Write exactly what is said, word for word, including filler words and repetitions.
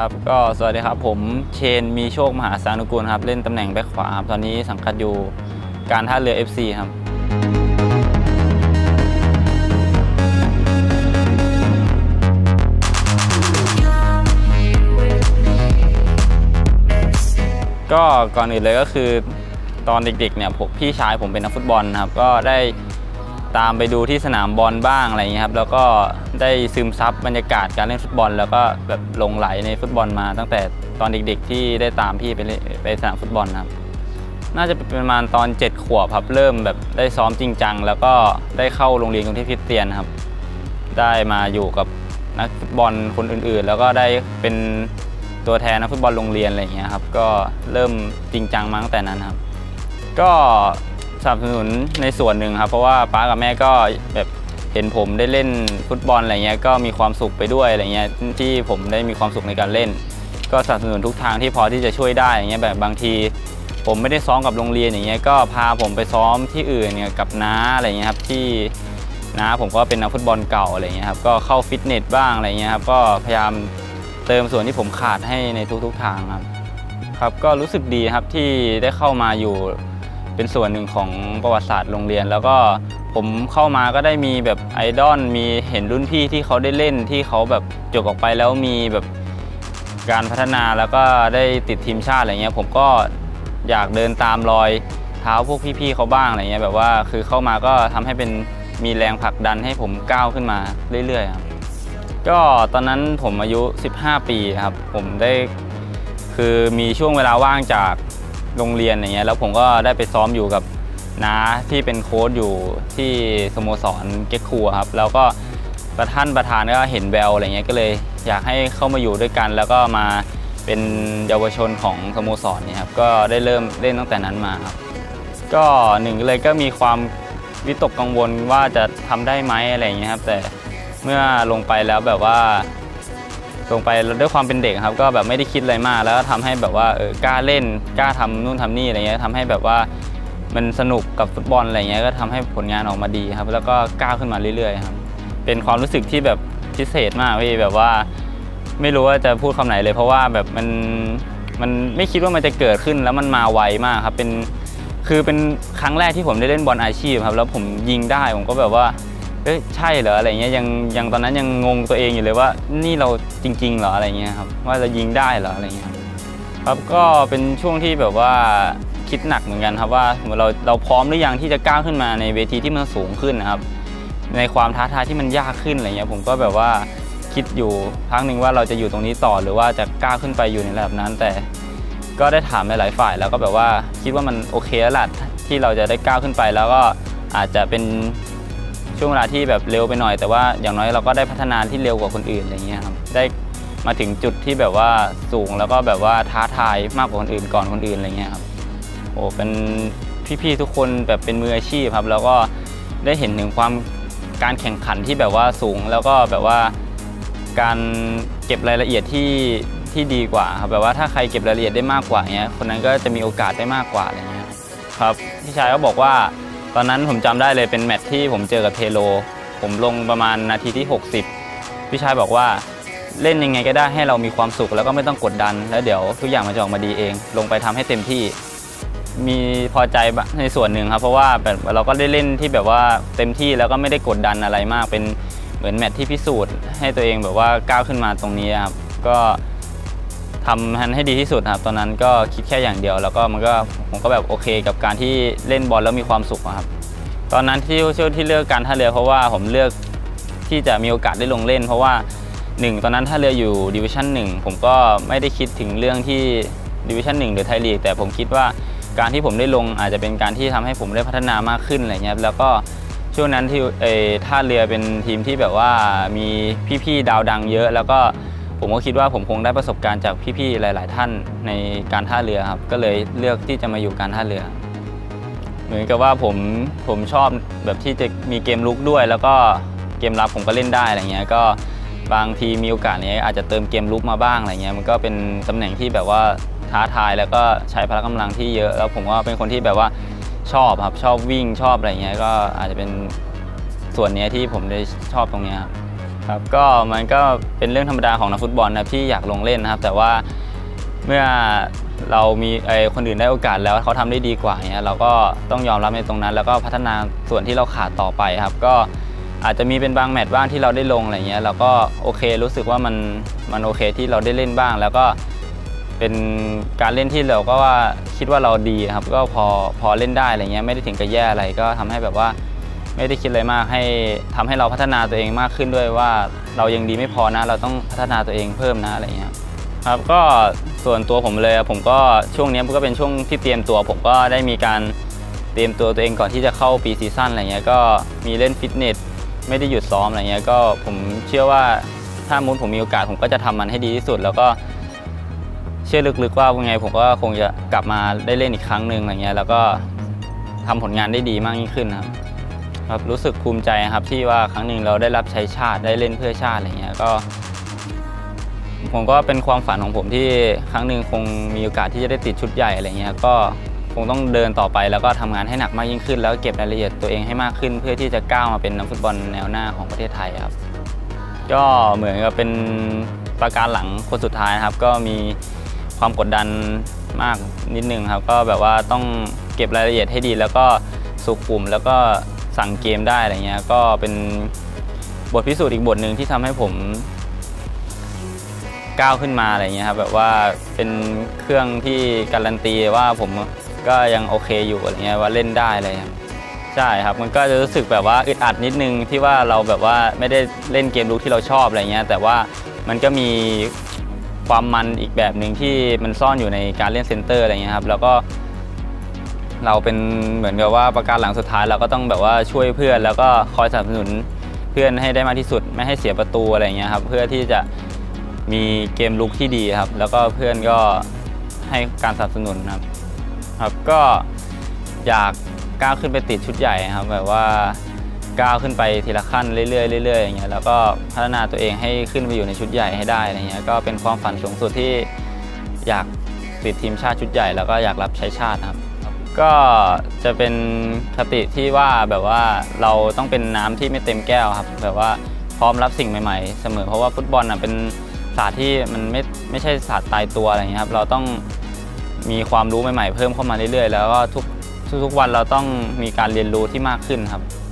ครับก็สวัสดีครับผมเชนมีโชคมหาสานุกูลครับเล่นตำแหน่งแบ็คขวาครับตอนนี้สังกัดอยู่การท่าเรือ เอฟ ซี ครับก็ก่อนอื่นเลยก็คือตอนเด็กๆเนี่ยผมพี่ชายผมเป็นนักฟุตบอลครับก็ได้ตามไปดูที่สนามบอลบ้างอะไรอย่างนี้ครับแล้วก็ได้ซึมซับบรรยากาศการเล่นฟุตบอลแล้วก็แบบหลงไหลในฟุตบอลมาตั้งแต่ตอนเด็กๆที่ได้ตามพี่ไปไปสนามฟุตบอลครับน่าจะเป็นประมาณตอนเจ็ดขวบครับเริ่มแบบได้ซ้อมจริงจังแล้วก็ได้เข้าโรงเรียนกรุงเทพคริสเตียนครับได้มาอยู่กับนักฟุตบอลคนอื่นๆแล้วก็ได้เป็นตัวแทนนักฟุตบอลโรงเรียนอะไรอย่างเงี้ยครับก็เริ่มจริงจังมาตั้งแต่นั้นครับก็สนับสนุนในส่วนหนึ่งครับเพราะว่าป้ากับแม่ก็แบบเห็นผมได้เล่นฟุตบอลอะไรเงี้ยก็มีความสุขไปด้วยอะไรเงี้ยที่ผมได้มีความสุขในการเล่นก็สนับสนุนทุกทางที่พอที่จะช่วยได้อย่างเงี้ยแบบบางทีผมไม่ได้ซ้อมกับโรงเรียนอย่างเงี้ยก็พาผมไปซ้อมที่อื่นเนี่ยกับน้าอะไรเงี้ยครับที่น้าผมก็เป็นนักฟุตบอลเก่าอะไรเงี้ยครับก็เข้าฟิตเนสบ้างอะไรเงี้ยครับก็พยายามเติมส่วนที่ผมขาดให้ในทุกๆทางครับครับก็รู้สึกดีครับที่ได้เข้ามาอยู่เป็นส่วนหนึ่งของประวัติศาสตร์โรงเรียนแล้วก็ผมเข้ามาก็ได้มีแบบไอดอลมีเห็นรุ่นพี่ที่เขาได้เล่นที่เขาแบบจบออกไปแล้วมีแบบการพัฒนาแล้วก็ได้ติดทีมชาติอะไรเงี้ยผมก็อยากเดินตามรอยเท้าพวกพี่ๆเขาบ้างอะไรเงี้ยแบบว่าคือเข้ามาก็ทำให้เป็นมีแรงผลักดันให้ผมก้าวขึ้นมาเรื่อยๆครับก็ตอนนั้นผมอายุสิบห้าปีครับผมได้คือมีช่วงเวลาว่างจากโรงเรียนอย่างเงี้ยแล้วผมก็ได้ไปซ้อมอยู่กับน้าที่เป็นโค้ชอยู่ที่สโมสรเก็กคูครับแล้วก็ประท่านประธานก็เห็นแววอะไรเงี้ยก็เลยอยากให้เข้ามาอยู่ด้วยกันแล้วก็มาเป็นเยาวชนของสโมสรเนี่ยครับก็ได้เริ่มเล่นตั้งแต่นั้นมาครับก็หนึ่งเลยก็มีความวิตกกังวลว่าจะทำได้ไหมอะไรเงี้ยครับแต่เมื่อลงไปแล้วแบบว่าลงไปด้วยความเป็นเด็กครับก็แบบไม่ได้คิดอะไรมากแล้วก็ทำให้แบบว่าเออกล้าเล่นกล้าทำนู่นทำนี่อะไรเงี้ยทำให้แบบว่ามันสนุกกับฟุตบอลอะไรเงี้ยก็ทำให้ผลงานออกมาดีครับแล้วก็ก้าวขึ้นมาเรื่อยๆครับเป็นความรู้สึกที่แบบพิเศษมากพี่แบบว่าไม่รู้ว่าจะพูดคำไหนเลยเพราะว่าแบบมันมันไม่คิดว่ามันจะเกิดขึ้นแล้วมันมาไวมากครับเป็นคือเป็นครั้งแรกที่ผมได้เล่นบอลอาชีพครับแล้วผมยิงได้ผมก็แบบว่าเอ้ยใช่เหรออะไรเงี้ยยังยังตอนนั้นยังงงตัวเองอยู่เลยว่านี่เราจริงๆเหรออะไรเงี้ยครับว่าจะยิงได้เหรออะไรเงี้ยครับก็เป็นช่วงที่แบบว่าคิดหนักเหมือนกันครับว่าเราเราพร้อมหรือยังที่จะก้าวขึ้นมาในเวทีที่มันสูงขึ้นนะครับในความท้าทายที่มันยากขึ้นอะไรเงี้ยผมก็แบบว่าคิดอยู่พักหนึ่งว่าเราจะอยู่ตรงนี้ต่อหรือว่าจะก้าวขึ้นไปอยู่ในระดับนั้นแต่ก็ได้ถามหลายๆฝ่ายแล้วก็แบบว่าคิดว่ามันโอเคแล้วล่ะที่เราจะได้ก้าวขึ้นไปแล้วก็อาจจะเป็นช่วงเวลาที่แบบเร็วไปหน่อยแต่ว่าอย่างน้อยเราก็ได้พัฒนาที่เร็วกว่าคนอื่นอะไรเงี้ยครับได้มาถึงจุดที่แบบว่าสูงแล้วก็แบบว่าท้าทายมากกว่าคนอื่นก่อนคนอื่นอะไรเงี้ยครับโอ้เป็นพี่ๆทุกคนแบบเป็นมืออาชีพครับแล้วก็ได้เห็นถึงความการแข่งขันที่แบบว่าสูงแล้วก็แบบว่าการเก็บรายละเอียดที่ที่ดีกว่าครับแบบว่าถ้าใครเก็บรายละเอียดได้มากกว่าเงี้ยคนนั้นก็จะมีโอกาสได้มากกว่าอะไรเงี้ยครับพี่ชายก็บอกว่าตอนนั้นผมจำได้เลยเป็นแมตช์ที่ผมเจอกับเทโลผมลงประมาณนาทีที่หกสิบพี่ชายบอกว่าเล่นยังไงก็ได้ให้เรามีความสุขแล้วก็ไม่ต้องกดดันแล้วเดี๋ยวทุกอย่างมันจะออกมาดีเองลงไปทำให้เต็มที่มีพอใจในส่วนหนึ่งครับเพราะว่าแบบเราก็ได้เล่นที่แบบว่าเต็มที่แล้วก็ไม่ได้กดดันอะไรมากเป็นเหมือนแมตช์ที่พิสูจน์ให้ตัวเองแบบว่าก้าวขึ้นมาตรงนี้ครับก็ทำให้ดีที่สุดครับตอนนั้นก็คิดแค่อย่างเดียวแล้วก็มันก็ผมก็แบบโอเคกับการที่เล่นบอลแล้วมีความสุขครับตอนนั้นที่ช่วงที่เลือกการท่าเรือเพราะว่าผมเลือกที่จะมีโอกาสได้ลงเล่นเพราะว่าหนึ่งตอนนั้นท่าเรืออยู่ดิวิชั่นหนึ่งผมก็ไม่ได้คิดถึงเรื่องที่ดิวิชั่นหนึ่งหรือไทยลีกแต่ผมคิดว่าการที่ผมได้ลงอาจจะเป็นการที่ทำให้ผมได้พัฒนามากขึ้นอะไรเงี้ยแล้วก็ช่วงนั้นที่ท่าเรือเป็นทีมที่แบบว่ามีพี่ๆดาวดังเยอะแล้วก็ผมก็คิดว่าผมคงได้ประสบการณ์จากพี่ๆหลายๆท่านในการท่าเรือครับก็เลยเลือกที่จะมาอยู่การท่าเรือเหมือนกับว่าผมผมชอบแบบที่จะมีเกมลุกด้วยแล้วก็เกมรับผมก็เล่นได้อะไรเงี้ยก็บางทีมีโอกาสเนี้ยอาจจะเติมเกมลุกมาบ้างอะไรเงี้ยมันก็เป็นตำแหน่งที่แบบว่าท้าทายแล้วก็ใช้พละกำลังที่เยอะแล้วผมก็เป็นคนที่แบบว่าชอบครับชอบวิ่งชอบอะไรเงี้ยก็อาจจะเป็นส่วนนี้ที่ผมได้ชอบตรงนี้ครับครับก็มันก็เป็นเรื่องธรรมดาของนักฟุตบอลนะที่อยากลงเล่นนะครับแต่ว่าเมื่อเรามีไอ้คนอื่นได้โอกาสแล้วเขาทำได้ดีกว่าเนี่ยเราก็ต้องยอมรับในตรงนั้นแล้วก็พัฒนาส่วนที่เราขาดต่อไปครับก็อาจจะมีเป็นบางแมตช์บ้างที่เราได้ลงอะไรเงี้ยเราก็โอเครู้สึกว่ามันมันโอเคที่เราได้เล่นบ้างแล้วก็เป็นการเล่นที่เราก็ว่าคิดว่าเราดีครับก็พอพอเล่นได้อะไรเงี้ยไม่ได้ถึงกับแย่อะไรก็ทำให้แบบว่าไม่ได้คิดอะไรมากให้ทำให้เราพัฒนาตัวเองมากขึ้นด้วยว่าเรายังดีไม่พอนะเราต้องพัฒนาตัวเองเพิ่มนะอะไรเงี้ยครับก็ส่วนตัวผมเลยผมก็ช่วงนี้ก็เป็นช่วงที่เตรียมตัวผมก็ได้มีการเตรียมตัวตัวเองก่อนที่จะเข้าปีซีซั่นอะไรเงี้ยก็มีเล่นฟิตเนสไม่ได้หยุดซ้อมอะไรเงี้ยก็ผมเชื่อว่าถ้ามุดผมมีโอกาสผมก็จะทำมันให้ดีที่สุดแล้วก็เชื่อลึกๆว่ายังไงผมก็คงจะกลับมาได้เล่นอีกครั้งหนึ่งอะไรเงี้ยแล้วก็ทำผลงานได้ดีมากยิ่งขึ้นครับครับรู้สึกภูมิใจครับที่ว่าครั้งหนึ่งเราได้รับใช้ชาติได้เล่นเพื่อชาติอะไรเงี้ยก็ผมก็เป็นความฝันของผมที่ครั้งหนึ่งคงมีโอกาสที่จะได้ติดชุดใหญ่อะไรเงี้ยก็คงต้องเดินต่อไปแล้วก็ทำงานให้หนักมากยิ่งขึ้นแล้วเก็บรายละเอียดตัวเองให้มากขึ้นเพื่อที่จะก้าวมาเป็นนักฟุตบอลแนวหน้าของประเทศไทยครับก็เหมือนกับเป็นประการหลังคนสุดท้ายครับก็มีความกดดันมากนิดนึงครับก็แบบว่าต้องเก็บรายละเอียดให้ดีแล้วก็สุขุมแล้วก็สั่งเกมได้อะไรเงี้ยก็เป็นบทพิสูจน์อีกบทหนึ่งที่ทำให้ผมก้าวขึ้นมาอะไรเงี้ยครับแบบว่าเป็นเครื่องที่การันตีว่าผมก็ยังโอเคอยู่อะไรเงี้ยว่าเล่นได้อะไรครับใช่ครับมันก็จะรู้สึกแบบว่าอึดอัดนิดนึงที่ว่าเราแบบว่าไม่ได้เล่นเกมลุกที่เราชอบอะไรเงี้ยแต่ว่ามันก็มีความมันอีกแบบหนึ่งที่มันซ่อนอยู่ในการเล่นเซนเตอร์อะไรเงี้ยครับแล้วก็เราเป็นเหมือนกับว่าประการหลังสุดท้ายเราก็ต้องแบบว่าช่วยเพื่อนแล้วก็คอยสนับสนุนเพื่อนให้ได้มากที่สุดไม่ให้เสียประตูอะไรเงี้ยครับเพื่อที่จะมีเกมลุกที่ดีครับแล้วก็เพื่อนก็ให้การสนับสนุนครับครับก็อยากก้าวขึ้นไปติดชุดใหญ่ครับแบบว่าก้าวขึ้นไปทีละขั้นเรื่อยๆเรื่อยๆอย่างเงี้ยแล้วก็พัฒนาตัวเองให้ขึ้นไปอยู่ในชุดใหญ่ให้ได้อะไรเงี้ยก็เป็นความฝันสูงสุดที่อยากติดทีมชาติชุดใหญ่แล้วก็อยากรับใช้ชาติครับก็จะเป็นคติที่ว่าแบบว่าเราต้องเป็นน้ำที่ไม่เต็มแก้วครับแบบว่าพร้อมรับสิ่งใหม่ๆเสมอเพราะว่าฟุตบอลเป็นศาสตร์ที่มันไม่ไม่ใช่ศาสตร์ตายตัวอะไรเงี้ยครับเราต้องมีความรู้ใหม่ๆเพิ่มเข้ามาเรื่อยๆแล้วก็ทุกทุกๆวันเราต้องมีการเรียนรู้ที่มากขึ้นครับ